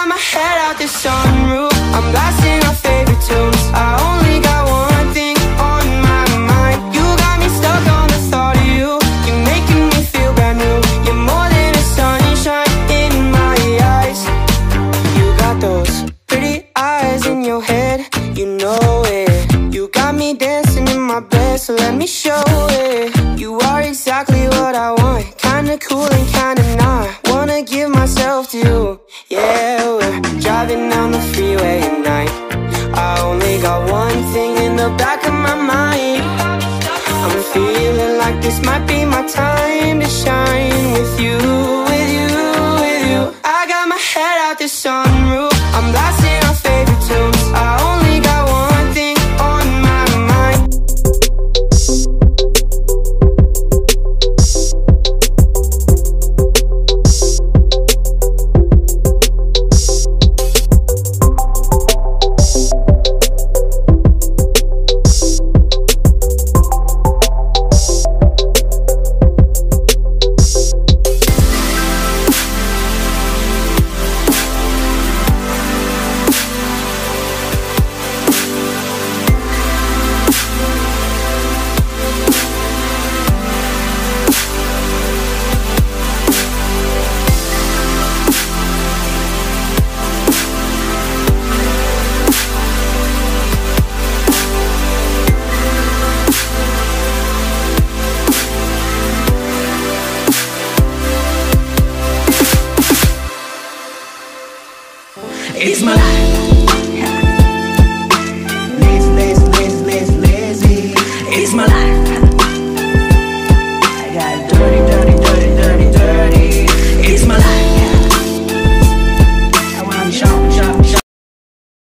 got my head out the sunroof, I'm blasting our favorite tunes. I only got one thing on my mind. You got me stuck on the thought of you. You're making me feel brand new. You're more than a sunshine in my eyes. You got those pretty eyes in your head, you know it. You got me dancing in my bed, so let me show it. You are exactly what I want, kinda cool and kinda not. Wanna give myself to you. Yeah, we're driving down the freeway at night. I only got one thing in the back of my mind. I'm feeling like this might be my time to shine with you, with you, with you.